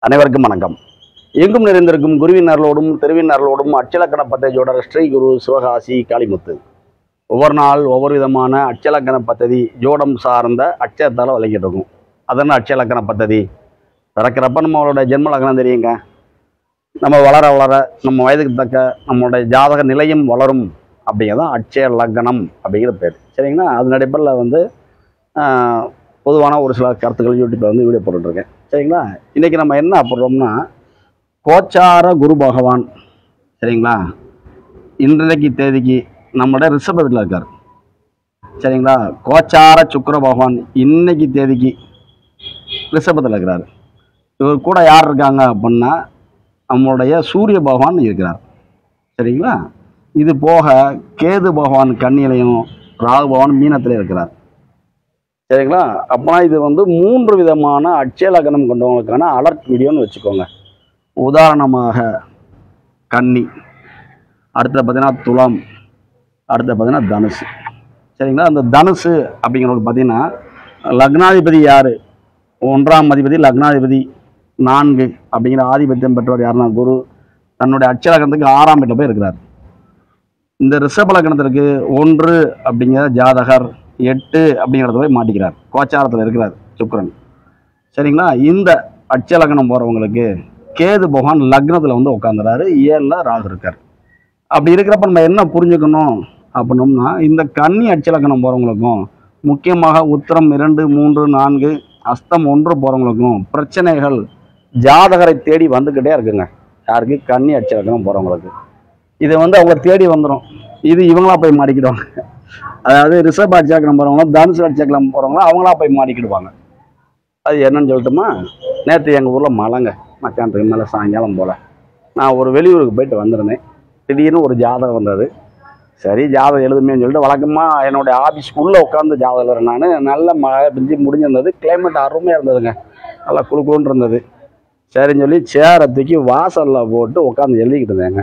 அனைவருக்கும் வணக்கம். எங்கும் நிறைந்திருக்கும் குருவின் அருளோடும் திருவின் அருளோடும் அச்சலக்கண பத்ததியோட ஸ்ரீ குரு சிவகாசி காளிமுத்து. ஒவ்வொரு நாள் ஒவ்வொரு விதமான அச்சலக்கண பத்ததி ஜோடம் சார்ந்த அச்சத்தால் விளக்கிட்டு இருக்கும். அதனால் அச்சலக்கண பத்ததி பிறக்கிறப்ப நம்மளோட ஜென்ம லக்னம் தெரியுங்க. நம்ம வளர வளர நம்ம வயதுக்கு தக்க நம்மளுடைய ஜாதக நிலையும் வளரும் அப்படிங்கிறதான் அட்சய லக்னம் அப்படிங்கிற பேர். சரிங்களா? அதன் அடிப்படையில் பொதுவான ஒரு சில கருத்துக்கள் யூடியூப்பில் வீடியோ போட்டுட்ருக்கேன். சரிங்களா? இன்றைக்கி நம்ம என்ன போடுறோம்னா, கோச்சார குரு பகவான் சரிங்களா இன்றைக்கு தேதிக்கு நம்மளோட ரிஷபத்தில் இருக்கார். சரிங்களா? கோச்சார சுக்கிர பகவான் இன்னைக்கு தேதிக்கு ரிஷபத்தில் இருக்கிறார். இவர் கூட யார் இருக்காங்க அப்படின்னா நம்மளுடைய சூரிய பகவான் இருக்கிறார். சரிங்களா? இது போக கேது பகவான் கன்னியிலையும் ராகு பகவான் மீனத்திலையும் இருக்கிறார். சரிங்களா? அப்போனா இது 3 விதமான அட்சய லக்னம் கொண்டவங்களுக்கான அலர்ட் வீடியோன்னு வச்சுக்கோங்க. உதாரணமாக கன்னி, அடுத்து பார்த்தீங்கன்னா துலாம், அடுத்து பார்த்தீங்கன்னா தனுசு. சரிங்களா? அந்த தனுசு அப்படிங்கிறவங்க பார்த்தீங்கன்னா லக்னாதிபதி யார்? 1ஆம் அதிபதி லக்னாதிபதி 4 அப்படிங்கிற ஆதிபத்தியம் பெற்றவர் யாருன்னா குரு. தன்னுடைய அட்சய லக்னத்துக்கு 6ஆம் வீட்டில் போய் இருக்கிறார். இந்த ரிஷப லக்னத்திற்கு 1 அப்படிங்கிற ஜாதகர் 8 அப்படிங்கிறத போய் மாட்டிக்கிறார். கோச்சாரத்தில் இருக்கிறார் சுக்கிரன். சரிங்களா? இந்த அட்சய லக்னம் போகிறவங்களுக்கு கேது பகவான் லக்னத்தில் உட்காந்துறாரு. 7ல் ராகு இருக்கார். அப்படி இருக்கிறப்ப நம்ம என்ன புரிஞ்சுக்கணும் அப்படின்னோம்னா, இந்த கன்னி அட்சய லக்னம் போகிறவங்களுக்கும் முக்கியமாக உத்திரம் 2, 3, 4 அஸ்தம் 1 போகிறவங்களுக்கும் பிரச்சனைகள் ஜாதகரை தேடி வந்துக்கிட்டே இருக்குங்க. யாருக்கு? கன்னி அட்சய லக்னம் போகிறவங்களுக்கு இது அவங்க தேடி வந்துடும். இது இவங்களா போய் மாட்டிக்கிடுவாங்க. அதாவது ரிஷப அட்சய லக்னம் போகிறவங்களும் தனுசு அட்சய லக்னம் போகிறவங்களும் அவங்களா போய் மாட்டிக்கிடுவாங்க. அது என்னன்னு சொல்லட்டுமா? நேற்று எங்கள் ஊரில் மழைங்க. மத்தியானத்துக்கு மேலே சாயங்காலம் போல் நான் ஒரு வெளியூருக்கு போயிட்டு வந்திருந்தேன். திடீர்னு ஒரு ஜாதகம் வந்தது. சரி, ஜாதகம் எழுதுமேன்னு சொல்லிட்டு வழக்கமாக என்னுடைய ஆஃபீஸ்க்குள்ளே உட்காந்து ஜாதகம் எழுதுறேன். நான் நல்ல மழை பெஞ்சு முடிஞ்சிருந்தது. கிளைமேட் அருமையாக இருந்ததுங்க. நல்லா குளுக்குன்னு இருந்தது. சரின்னு சொல்லி சேரை தூக்கி வாசலில் போட்டு உட்காந்து எழுதிக்கிட்டு இருந்தேங்க.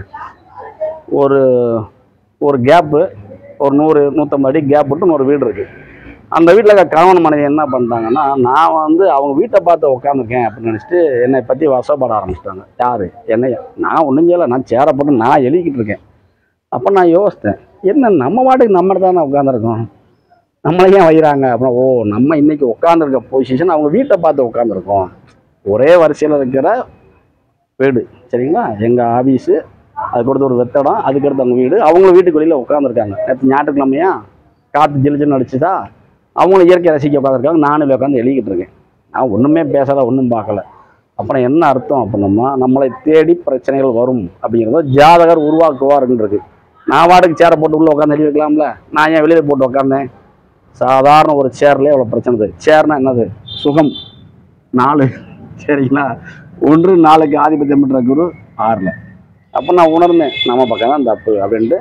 ஒரு கேப்பு, ஒரு 100-150 அடி கேப் விட்டு ஒரு வீடு இருக்குது. அந்த வீட்டில் இருக்க கணவன் மனைவி என்ன பண்ணிட்டாங்கன்னா, நான் அவங்க வீட்டை பார்த்து உட்காந்துருக்கேன் அப்படின்னு நினச்சிட்டு என்னை பற்றி வசப்பட ஆரம்பிச்சிட்டாங்க. யார்? என்னையா? நான் ஒன்றும் செய்யலை. நான் சேரை போட்டு நான் எழுதிக்கிட்டு இருக்கேன். அப்போ நான் யோசித்தேன், என்ன நம்ம வாட்டுக்கு நம்ம தானே உட்காந்துருக்கோம், நம்மளை ஏன் வைகிறாங்க அப்படின்னா, ஓ நம்ம இன்றைக்கி உட்காந்துருக்க பொசிஷன் அவங்க வீட்டை பார்த்து உட்காந்துருக்கோம். ஒரே வரிசையில் இருக்கிற வீடு. சரிங்களா? எங்கள் ஆஃபீஸு, அதுக்கடுத்து ஒரு வெத்தடம், அதுக்கடுத்து அவங்க வீடு, அவங்களும் வீட்டுக்கு வெளியில் உட்காந்துருக்காங்க. நேற்று ஞாயிற்றுக்கிழமையா காற்று ஜிலிஜின்னு அடிச்சுதா அவங்களும் இயற்கை ரசிக்க உட்காந்துருக்காங்க. நானும் உட்காந்து எழுதிக்கிட்டு இருக்கேன். நான் ஒன்றுமே பேசலை, ஒன்றும் பார்க்கல. அப்புறம் என்ன அர்த்தம் அப்படின்னோம்னா, நம்மளை தேடி பிரச்சனைகள் வரும் அப்படிங்கிறத ஜாதகர் உருவாக்குவாருன்னு இருக்கு. நான் வாட்டுக்கு சேரை போட்டு உள்ளே உட்காந்து எழுதி வைக்கலாம்ல. நான் ஏன் வெளியில் போட்டு உட்காந்தேன்? சாதாரண ஒரு சேர்லேயே அவ்வளோ பிரச்சனை. சேர்னா என்னது? சுகம் 4. சரிங்களா? 1 4க்கு ஆதிபத்தியம் பெற்ற குரு 6ல். அப்போ நான் உணர்ந்தேன், நம்ம பக்கம் தான் தப்பு அப்படின்ட்டு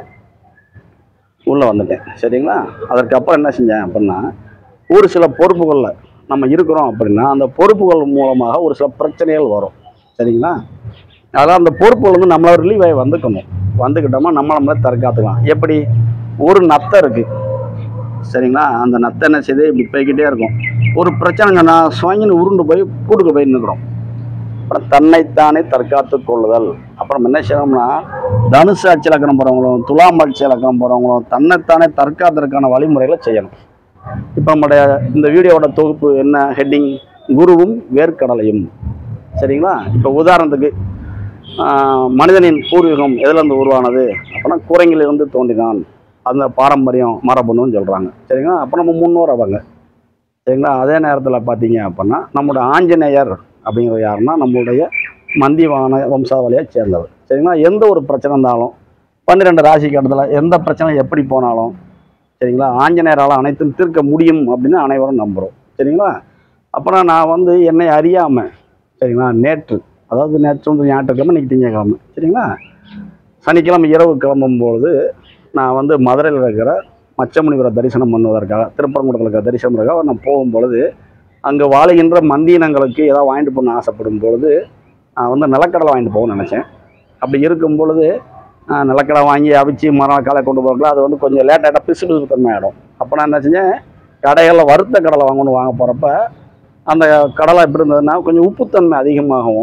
உள்ளே வந்துட்டேன். சரிங்களா? அதற்கப்புறம் என்ன செஞ்சேன் அப்படின்னா, ஒரு சில பொறுப்புகளில் நம்ம இருக்கிறோம் அப்படின்னா அந்த பொறுப்புகள் மூலமாக ஒரு சில பிரச்சனைகள் வரும். சரிங்களா? அதான் அந்த பொறுப்புகள் நம்மளை ரிலீவ் ஆகி வந்துக்கிட்டோமா நம்மளை தற்காத்துக்கலாம். எப்படி? ஒரு நத்தை இருக்குது. சரிங்களா? அந்த நத்தை என்ன செய்யுது? இப்படி போய்கிட்டே இருக்கும். ஒரு பிரச்சனைங்க, நான் சுவங்கின்னு உருண்டு போய் கூட்டுக்கு போய் நிற்கிறோம். அப்புறம் தன்னைத்தானே தற்காத்து கொள்ளுதல். அப்புறம் என்ன செய்யணும்னா, தனுசு அட்சய லக்னம் போகிறவங்களும் துலாம் அட்சய லக்னம் போகிறவங்களும் தன்னைத்தானே தற்காத்துறதுக்கான வழிமுறைகளை செய்யணும். இப்போ நம்முடைய இந்த வீடியோவோட தொகுப்பு என்ன ஹெட்டிங்? குருவும் வேர்க்கடலையும். சரிங்களா? இப்போ உதாரணத்துக்கு மனிதனின் பூர்வீகம் எதுலேருந்து உருவானது அப்படின்னா குரங்கிலிருந்து தோன்றினான். அந்த பாரம்பரியம் மரபணுன்னு சொல்கிறாங்க. சரிங்களா? அப்போ நம்ம முன்னோர் அவங்க. சரிங்களா? அதே நேரத்தில் பார்த்தீங்க அப்படின்னா நம்மளுடைய ஆஞ்சநேயர் அப்படிங்கிற யாருன்னா நம்மளுடைய மந்திவான வம்சாவளியை சேர்ந்தவர். சரிங்களா? எந்த ஒரு பிரச்சனை இருந்தாலும் 12 ராசி கட்டத்தில் எந்த பிரச்சனை எப்படி போனாலும் சரிங்களா ஆஞ்சநேயரால் அனைத்தும் தீர்க்க முடியும் அப்படின்னு அனைவரும் நம்புகிறோம். சரிங்களா? அப்புறம் நான் என்னை அறியாமல் சரிங்களா நேற்று ஞாயிற்றுக்கிழமை, இன்றைக்கி திங்கக்கிழமை. சரிங்களா? சனிக்கிழமை இரவு கிளம்பும்பொழுது நான் மதுரையில் இருக்கிற மச்சமுனிவரை தரிசனம் பண்ணுவதற்காக, திருப்பரங்குன்றத்தில் தரிசனம் பண்ணுறதுக்காக நான் போகும்பொழுது அங்கே வாழுகின்ற மந்தியினங்களுக்கு ஏதாவது வாங்கிட்டு போகணும்னு ஆசைப்படும் பொழுது நான் நிலக்கடலை வாங்கிட்டு போகணும்னு நினச்சேன். அப்படி இருக்கும் பொழுது நிலக்கடலை வாங்கி அவிச்சு காலை கொண்டு போகிறதுல அது கொஞ்சம் லேட்டாக பிசு தன்மை ஆகிடும். அப்போ நான் என்ன செஞ்சேன், கடைகளில் வறுத்த கடலை வாங்க போகிறப்ப அந்த கடலை எப்படி இருந்ததுன்னா கொஞ்சம் உப்புத்தன்மை அதிகமாகவும்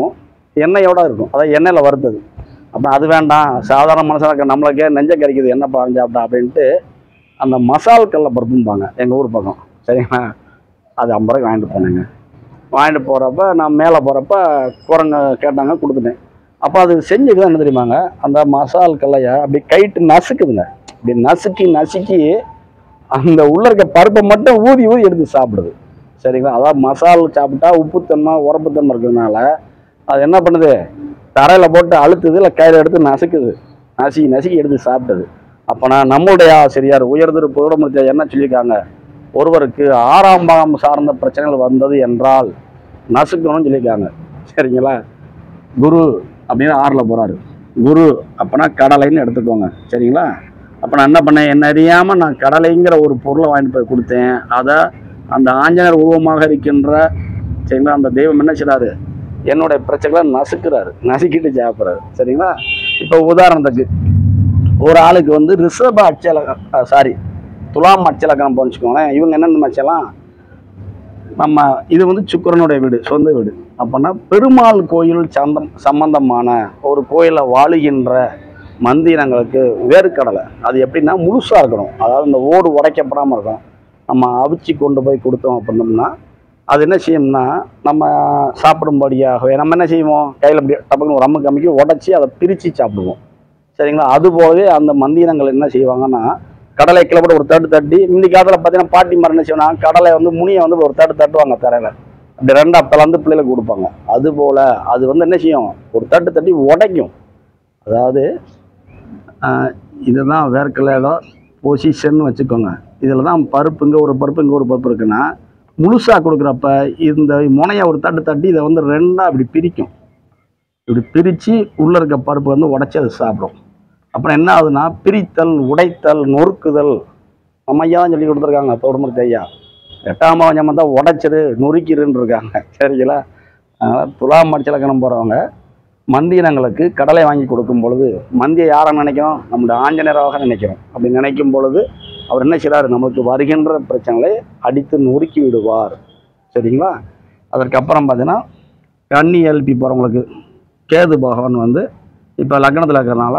எண்ணெயோட இருக்கும், அதாவது எண்ணெயில் வறுத்தது. அப்போ அது வேண்டாம், சாதாரண மனுஷனாக நம்மளுக்கே நெஞ்ச கறிக்குது என்ன பாருஞ்சாப்டா அப்படின்ட்டு அந்த மசால் கடலை பருப்பும்பாங்க எங்கள் ஊர் பக்கம். சரிங்களா, அது 50 ரூபாய்க்கு வாங்கிட்டு போனேங்க. வாங்கிட்டு போகிறப்ப நான் மேலே போகிறப்ப குரங்க கேட்டாங்க, கொடுத்துட்டேன். அப்போ அது செஞ்சுக்கு தான் என்ன தெரியுமாங்க, அந்த மசால் கடலையை அப்படி கைட்டு நசுக்குதுங்க. அப்படி நசுக்கி அந்த உள்ள இருக்க பருப்பை மட்டும் ஊதி எடுத்து சாப்பிடுது. சரிங்களா, அதாவது மசால் சாப்பிட்டா உப்புத்தன்மை உரப்புத்தன்மை இருக்கிறதுனால அது என்ன பண்ணுது, தரையில் போட்டு அழுத்துது, இல்லை கயிறு எடுத்து நசுக்குது, நசுக்கி எடுத்து சாப்பிட்டது. அப்போனா நம்மளுடைய ஆசிரியர் உயர்திரு புகழமூர்த்தி என்ன சொல்லியிருக்காங்க, ஒருவருக்கு 6ஆம் பாகம் சார்ந்த பிரச்சனைகள் வந்தது என்றால் நசுக்கணும்னு சொல்லியிருக்காங்க. சரிங்களா, குரு அப்படின்னு 6ல் போகிறாரு. குரு அப்போனா கடலைன்னு எடுத்துக்கோங்க. சரிங்களா, அப்போ நான் என்ன பண்ணேன், என்ன அறியாமல் நான் கடலைங்கிற ஒரு பொருளை வாங்கிட்டு போய் கொடுத்தேன். அதை அந்த ஆஞ்சநேயர் உருவமாக இருக்கின்ற சரிங்களா அந்த தெய்வம் என்ன செய்றாரு, என்னுடைய பிரச்சனைகளை நசுக்கிட்டு சாப்பிட்றாரு. சரிங்களா, இப்போ உதாரணத்துக்கு ஒரு ஆளுக்கு வந்து ரிஷப துலாம் அச்சலக்கணம் போச்சுக்கோங்களேன். இவங்க என்னென்ன வச்சலாம், நம்ம இது வந்து சுக்கிரனுடைய வீடு, சொந்த வீடு. அப்படின்னா பெருமாள் கோயில் சம்பந்தமான ஒரு கோயிலை வாழுகின்ற மந்திரங்களுக்கு வேர்க்கடலை அது எப்படின்னா முழுசாக இருக்கணும். அதாவது இந்த ஓடு உடைக்கப்படாமல் இருக்கணும். நம்ம அவிச்சு கொண்டு போய் கொடுத்தோம் அப்படின்னோம்னா அது என்ன செய்யும்னா, நம்ம சாப்பிடும்படியாகவே நம்ம என்ன செய்வோம், கையில் அப்படி டப்புன்னு ஒரு அம்முக்கு உடச்சி அதை பிரித்து சாப்பிடுவோம். சரிங்களா, அதுபோலவே அந்த மந்திரங்கள் என்ன செய்வாங்கன்னா, கடலை கிளப்பட ஒரு தட்டி இந்த காலத்தில் பார்த்தீங்கன்னா பாட்டி மரம் என்ன செய்வாங்க, கடலை வந்து முனியை வந்து ஒரு தட்டுவாங்க தரையில், அப்படி 2 பிளந்து பிள்ளைகளுக்கு கொடுப்பாங்க. அதுபோல் அது வந்து என்ன செய்யும், ஒரு தட்டி உடைக்கும். அதாவது இதுதான் வேர்க்கடலை பொசிஷன் வச்சுக்கோங்க. இதில் தான் பருப்பு இங்கே ஒரு பருப்பு இருக்குன்னா முழுசாக கொடுக்குறப்ப இந்த முனையை ஒரு தட்டி இதை வந்து 2ஆக இப்படி பிரிக்கும். இப்படி பிரித்து உள்ளே இருக்க பருப்பு வந்து உடைச்சி அதை சாப்பிடும். அப்புறம் என்ன ஆகுதுன்னா, பிரித்தல், உடைத்தல், நொறுக்குதல் நம்ம ஐயா தான் சொல்லி கொடுத்துருக்காங்க. தோடுமூர்த்தி ஐயா 8ஆம் பாவம் தான் உடைச்சிரு நொறுக்கிருன்னு இருக்காங்க. சரிங்களா, அதனால் துலாம் அச்சலக்கணம் போகிறவங்க மந்திரங்களுக்கு கடலை வாங்கி கொடுக்கும் பொழுது மந்தியை யாரை நினைக்கிறோம், நம்முடைய ஆஞ்சநேயராக நினைக்கிறோம். அப்படி நினைக்கும் பொழுது அவர் என்ன செய்கிறார், நமக்கு வருகின்ற பிரச்சனைகளை அடித்து நொறுக்கி விடுவார். சரிங்களா, அதற்கப்புறம் பார்த்தீங்கன்னா கன்னி எழுப்பி போகிறவங்களுக்கு கேது பகவான் வந்து இப்போ லக்னத்தில் இருக்கிறதுனால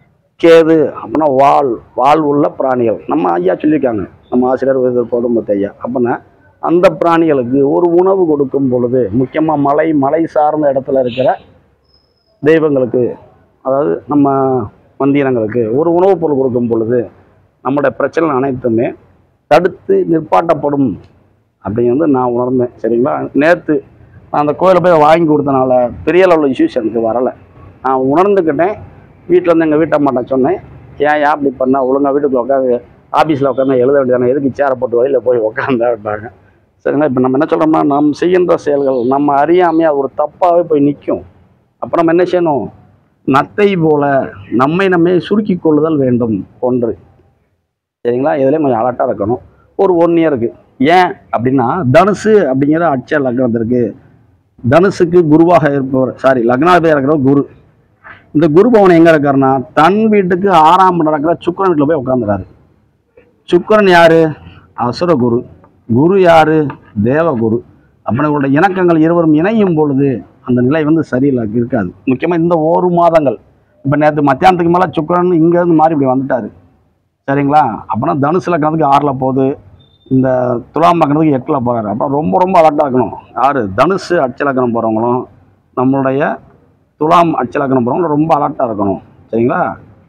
கேது அப்படின்னா வால் உள்ள பிராணிகள் நம்ம ஐயா சொல்லியிருக்காங்க, நம்ம ஆசிரியர் போடும்போது ஐயா. அப்படின்னா அந்த பிராணிகளுக்கு ஒரு உணவு கொடுக்கும் பொழுது, முக்கியமாக மலை சார்ந்த இடத்துல இருக்கிற தெய்வங்களுக்கு, அதாவது நம்ம மந்திரங்களுக்கு ஒரு உணவுப் பொருள் கொடுக்கும் பொழுது நம்முடைய பிரச்சனை அனைத்துமே தடுத்து நிற்பாட்டப்படும் அப்படிங்கிறது நான் உணர்ந்தேன். சரிங்களா, நேற்று நான் அந்த கோயிலை போய் வாங்கி கொடுத்தனால பெரிய அளவில் இஷ்யூஸ் எனக்கு வரலை. நான் உணர்ந்துக்கிட்டேன். வீட்டில் வந்து எங்கள் வீட்டம்மாட்ட சொன்னேன், ஏன் அப்படி பண்ணால் ஒழுங்காக வீட்டுக்கு உட்காந்து ஆஃபீஸில் உட்காந்து எழுத வேண்டியதானே, எதுக்கு சேரை போட்டு வழியில் போய் உட்காந்தாட்டாங்க. சரிங்களா, இப்போ நம்ம என்ன சொல்கிறோம்னா, நம்ம செய்கின்ற செயல்கள் நம்ம அறியாமையாக ஒரு தப்பாகவே போய் நிற்கும். அப்போ நம்ம என்ன செய்யணும், நத்தை போல நம்மை சுருக்கி கொள்ளுதல் வேண்டும் ஒன்று. சரிங்களா, இதுலேயும் கொஞ்சம் அலர்ட்டாக இருக்கணும். ஒரு 1 இயருக்கு ஏன் அப்படின்னா, தனுசு அப்படிங்கிற அட்ச லக்னத்திற்கு தனுசுக்கு குருவாக இருப்பவர் லக்னாதிபதியாக இருக்கிற குரு. இந்த குரு பவன் எங்கே இருக்காருன்னா, தன் வீட்டுக்கு 6ஆம் இடம் இருக்கிற சுக்கிரன் வீட்டில் போய் உட்காந்துறாரு. சுக்கிரன் யாரு, அசுர குரு. குரு யாரு, தேவகுரு. அப்படிங்களோட இணக்கங்கள் இருவரும் இணையும் பொழுது அந்த நிலை வந்து சரியில்லை இருக்காது. முக்கியமாக இந்த 1 மாதங்கள், இப்போ நேற்று மத்தியானத்துக்கு மேலே சுக்கிரன் இங்கேருந்து மாறி இப்படி வந்துட்டார். சரிங்களா, அப்படின்னா தனுசு லக்னத்துக்கு 6ல் போகுது, இந்த துலாம் லக்னத்துக்கு 8ல் போகிறாரு. அப்புறம் ரொம்ப அலர்ட்டாக இருக்கணும். யார், தனுசு அச்சலக்கணம் போகிறவங்களும் நம்மளுடைய துலாம் அச்சலக்கணம் போகிறவங்களும் ரொம்ப அலர்ட்டாக இருக்கணும். சரிங்களா,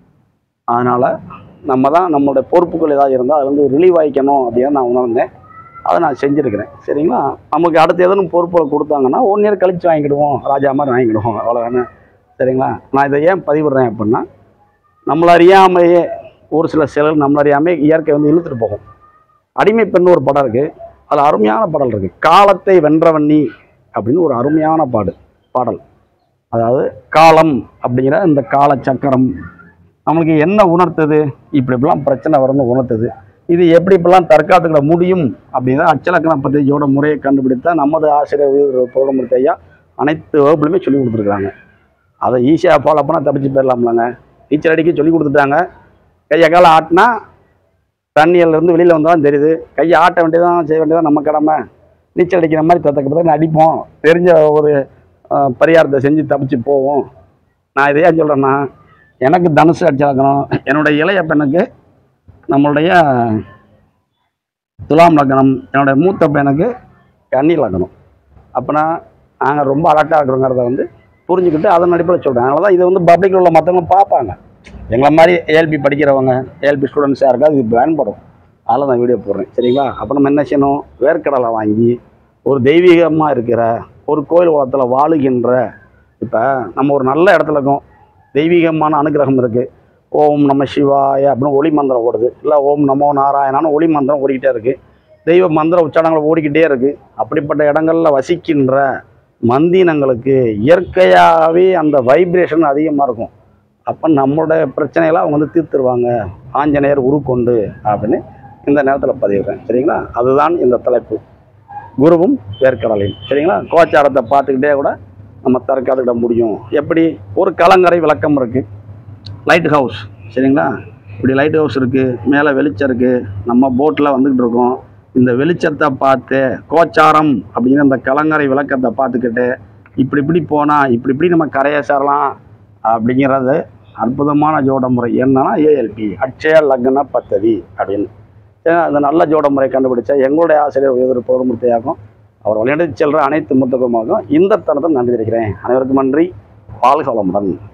அதனால் நம்ம தான் நம்மளுடைய பொறுப்புகள் ஏதாவது இருந்தால் அது வந்து ரிலீவ் ஆகிக்கணும் அப்படின்னு நான் உணர்ந்தேன். அதை நான் செஞ்சுருக்கிறேன். சரிங்களா, நமக்கு அடுத்து எதுவும் பொறுப்புகள் கொடுத்தாங்கன்னா 1 இயர் கழித்து வாங்கிக்கிடுவோம், ராஜா மாதிரி வாங்கிக்கிடுவோம், அவ்வளோதானே. சரிங்களா, நான் இதை ஏன் பதிவிடுறேன் அப்படின்னா, நம்மளை அறியாமையே ஒரு சில செயல்கள் நம்மளை அறியாமே இயற்கை வந்து இழுத்துட்டு போகும். அடிமை பெண் ஒரு படம் இருக்குது, அதில் அருமையான பாடல் இருக்குது, காலத்தை வென்றவண்ணி அப்படின்னு ஒரு அருமையான பாடல். அதாவது காலம் அப்படிங்கிற இந்த கால சக்கரம் நம்மளுக்கு என்ன உணர்த்துது, இப்படிலாம் பிரச்சனை வரும்னு உணர்த்துது. இது இப்படிலாம் தற்காத்துக்கிட முடியும் அப்படிங்கிற அச்சலக்கண பத்திரிகையோட முறையை கண்டுபிடித்தா நமது ஆசிரியர் தோழமூர்த்தி ஐயா அனைத்து வகுப்புலையுமே சொல்லி கொடுத்துருக்குறாங்க. அதை ஈஸியாக ஃபாலோ பண்ணால் தப்பிச்சு போயிடலாம்லங்க. டீச்சர் அடிக்க சொல்லி கொடுத்துட்டாங்க. கையை காலம் ஆட்டினா தண்ணியிலேருந்து வெளியில் வந்தாலும் தெரியுது, கையை ஆட்ட வேண்டியதான், செய்ய வேண்டியதான் நம்ம கடமை. நீச்சல் அடிக்கிற மாதிரி தத்தக்கப்பதான் அடிப்போம். தெரிஞ்ச ஒரு பரிகாரத்தை செஞ்சு தப்பிச்சு போவோம். நான் இதையா சொல்கிறேன்னா, எனக்கு தனுசு அடிச்சாக்கணும், என்னுடைய இளைய பெண்ணுக்கு நம்மளுடைய துலாம் லக்னம், என்னுடைய மூத்த பையனுக்கு கன்னி லக்னம். அப்போனா நாங்கள் ரொம்ப அலர்ட்டாக இருக்கிறோங்கிறத வந்து புரிஞ்சுக்கிட்டு அதன் அடிப்படையில் சொல்கிறேன். அதனால தான் இது வந்து பப்ளிக்கில் உள்ள மற்றவங்க பார்ப்பாங்க. எங்களை மாதிரி ஏஎல்பி படிக்கிறவங்க, ஏஎல்பி ஸ்டூடெண்ட்ஸ் யாருக்காவது இது பயன்படும். அதில் நான் வீடியோ போடுறேன். சரிங்களா? அப்போ நம்ம என்ன செய்யணும்? வேர்க்கடலை வாங்கி ஒரு தெய்வீகமாக இருக்கிற ஒரு கோயில் குளத்தில் வாழுகின்ற, இப்போ நம்ம ஒரு நல்ல இடத்துல இருக்கோம், தெய்வீகமான அனுகிரகம் இருக்குது, ஓம் நம சிவாய அப்படின்னு ஒளி மந்திரம் ஓடுது, இல்லை ஓம் நமோ நாராயணான்னு ஒளி மந்திரம் ஓடிக்கிட்டே இருக்குது, தெய்வ மந்திர உச்சாரணங்கள் ஓடிக்கிட்டே இருக்குது. அப்படிப்பட்ட இடங்களில் வசிக்கின்ற மந்தினங்களுக்கு இயற்கையாகவே அந்த வைப்ரேஷன் அதிகமாக இருக்கும். அப்போ நம்மளுடைய பிரச்சனைகளை அவங்க வந்து தீர்த்துருவாங்க, ஆஞ்சநேயர் உருக்கொண்டு அப்படின்னு இந்த நேரத்தில் பதிவிடுறேன். சரிங்களா? அதுதான் இந்த தலைப்பு, குருவும் வேர்க்கடலையும். சரிங்களா? கோச்சாரத்தை பார்த்துக்கிட்டே கூட நம்ம தற்காத்துக்கிட முடியும். எப்படி? ஒரு கலங்கரை விளக்கம் இருக்குது, லைட் ஹவுஸ். சரிங்களா? இப்படி லைட் ஹவுஸ் இருக்குது, மேலே வெளிச்சம் இருக்குது, நம்ம போட்டில் வந்துக்கிட்டு இருக்கோம். இந்த வெளிச்சத்தை பார்த்து கோச்சாரம் அப்படிங்கிற அந்த கலங்கரை விளக்கத்தை பார்த்துக்கிட்டு இப்படி போனால் இப்படி நம்ம கரையை சேரலாம் அப்படிங்கிறது அற்புதமான ஜோட முறை. என்னன்னா ஏஎல்பி, அட்சய லக்ன பத்ததி அப்படின்னு. அந்த நல்ல ஜோட முறை கண்டுபிடிச்சா எங்களுடைய ஆசிரியர் உயர்வு பொருமூர்த்தியாகும். அவர் விளையாடி செல்கிற அனைத்து முத்தகமாகும் இந்த தருணத்தை நன்றி தெரிவிக்கிறேன். அனைவருக்கும் நன்றி. வாழ்க வளமுடன்.